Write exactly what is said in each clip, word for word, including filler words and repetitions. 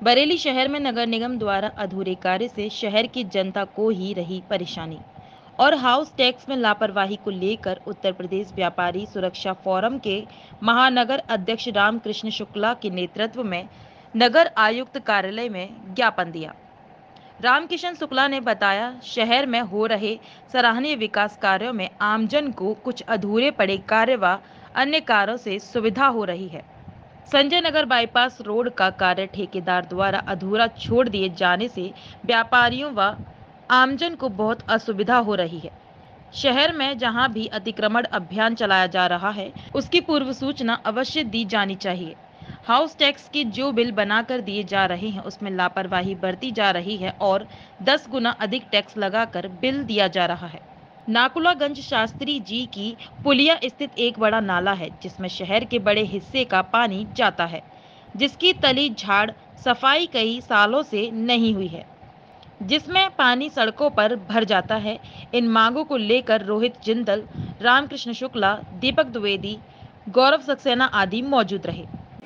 बरेली शहर में नगर निगम द्वारा अधूरे कार्य से शहर की जनता को ही रही परेशानी और हाउस टैक्स में लापरवाही को लेकर उत्तर प्रदेश व्यापारी सुरक्षा फोरम के महानगर अध्यक्ष रामकृष्ण शुक्ला के नेतृत्व में नगर आयुक्त कार्यालय में ज्ञापन दिया। रामकिशन शुक्ला ने बताया, शहर में हो रहे सराहनीय विकास कार्यों में आमजन को कुछ अधूरे पड़े कार्य व अन्य कार्यों से सुविधा हो रही है। संजय नगर बाईपास रोड का कार्य ठेकेदार द्वारा अधूरा छोड़ दिए जाने से व्यापारियों व आमजन को बहुत असुविधा हो रही है। शहर में जहां भी अतिक्रमण अभियान चलाया जा रहा है, उसकी पूर्व सूचना अवश्य दी जानी चाहिए। हाउस टैक्स के जो बिल बनाकर दिए जा रहे हैं, उसमें लापरवाही बरती जा रही है और दस गुना अधिक टैक्स लगाकर बिल दिया जा रहा है। नाकुलागंज शास्त्री जी की पुलिया स्थित एक बड़ा नाला है, जिसमें शहर के बड़े हिस्से का पानी जाता है, जिसकी तली झाड़ सफाई कई सालों से नहीं हुई है, जिसमें पानी सड़कों पर भर जाता है। इन मांगों को लेकर रोहित जिंदल, रामकृष्ण शुक्ला, दीपक द्विवेदी, गौरव सक्सेना आदि मौजूद रहे।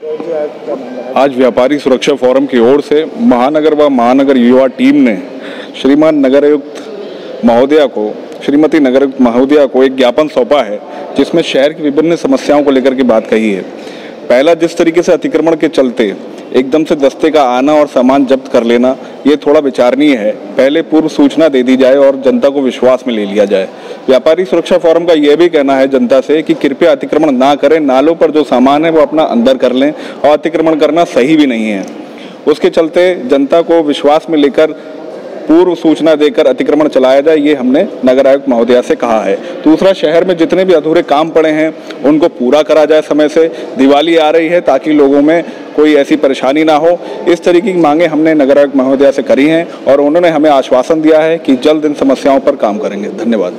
आज व्यापारी सुरक्षा फोरम की ओर से महानगर व महानगर युवा टीम ने श्रीमान नगर आयुक्त महोदया को श्रीमती नगर आयुक्त महोदया को एक ज्ञापन सौंपा है, जिसमें शहर की विभिन्न समस्याओं को लेकर के बात कही है। पहला, जिस तरीके से अतिक्रमण के चलते एकदम से दस्ते का आना और सामान जब्त कर लेना, ये थोड़ा विचारणीय है। पहले पूर्व सूचना दे दी जाए और जनता को विश्वास में ले लिया जाए। व्यापारी सुरक्षा फोरम का यह भी कहना है जनता से कि कृपया अतिक्रमण ना करें। नालों पर जो सामान है वो अपना अंदर कर लें और अतिक्रमण करना सही भी नहीं है। उसके चलते जनता को विश्वास में लेकर पूर्व सूचना देकर अतिक्रमण चलाया जाए, ये हमने नगर आयुक्त महोदया से कहा है। दूसरा, शहर में जितने भी अधूरे काम पड़े हैं उनको पूरा करा जाए समय से। दिवाली आ रही है, ताकि लोगों में कोई ऐसी परेशानी ना हो। इस तरीके की मांगे हमने नगर आयुक्त महोदया से करी हैं और उन्होंने हमें आश्वासन दिया है कि जल्द इन समस्याओं पर काम करेंगे। धन्यवाद।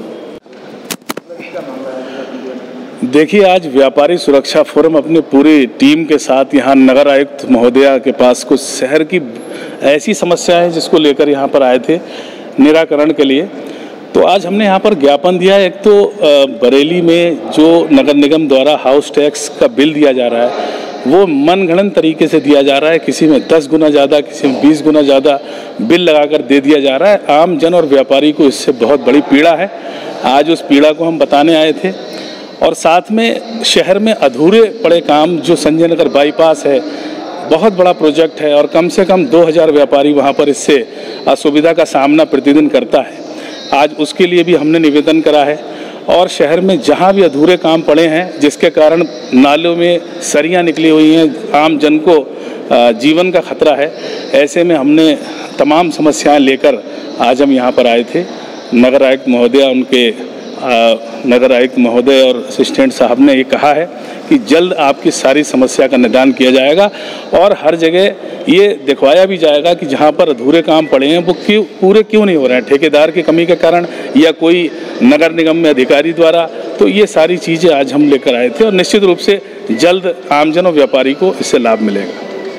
देखिए, आज व्यापारी सुरक्षा फोरम अपनी पूरी टीम के साथ यहाँ नगर आयुक्त महोदया के पास कुछ शहर की ऐसी समस्याएं हैं जिसको लेकर यहाँ पर आए थे निराकरण के लिए। तो आज हमने यहाँ पर ज्ञापन दिया। एक तो बरेली में जो नगर निगम द्वारा हाउस टैक्स का बिल दिया जा रहा है, वो मनगढ़ंत तरीके से दिया जा रहा है। किसी में दस गुना ज़्यादा, किसी में बीस गुना ज़्यादा बिल लगाकर दे दिया जा रहा है। आम जन और व्यापारी को इससे बहुत बड़ी पीड़ा है। आज उस पीड़ा को हम बताने आए थे। और साथ में शहर में अधूरे पड़े काम, जो संजय नगर बाईपास है, बहुत बड़ा प्रोजेक्ट है और कम से कम दो हज़ार व्यापारी वहाँ पर इससे असुविधा का सामना प्रतिदिन करता है। आज उसके लिए भी हमने निवेदन करा है। और शहर में जहाँ भी अधूरे काम पड़े हैं, जिसके कारण नालों में सरियाँ निकली हुई हैं, आम जन को जीवन का खतरा है, ऐसे में हमने तमाम समस्याएं लेकर आज हम यहाँ पर आए थे। नगर आयुक्त महोदया उनके नगर आयुक्त महोदय और असिस्टेंट साहब ने ये कहा है कि जल्द आपकी सारी समस्या का निदान किया जाएगा और हर जगह ये दिखवाया भी जाएगा कि जहाँ पर अधूरे काम पड़े हैं वो क्यों पूरे क्यों नहीं हो रहे हैं, ठेकेदार की कमी के कारण या कोई नगर निगम में अधिकारी द्वारा। तो ये सारी चीज़ें आज हम लेकर आए थे और निश्चित रूप से जल्द आमजन और व्यापारी को इससे लाभ मिलेगा।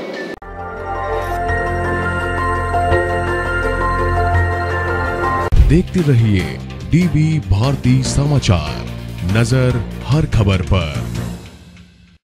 देखते रहिए डीवी भारती समाचार, नजर हर खबर पर।